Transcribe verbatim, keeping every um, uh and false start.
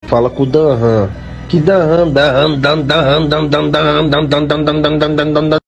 Fala com o Danhan. Que Danhan, Danhan, Danhan, Danhan, Danhan, Danhan, Danhan, Danhan, Danhan, Danhan, Danhan, Danhan,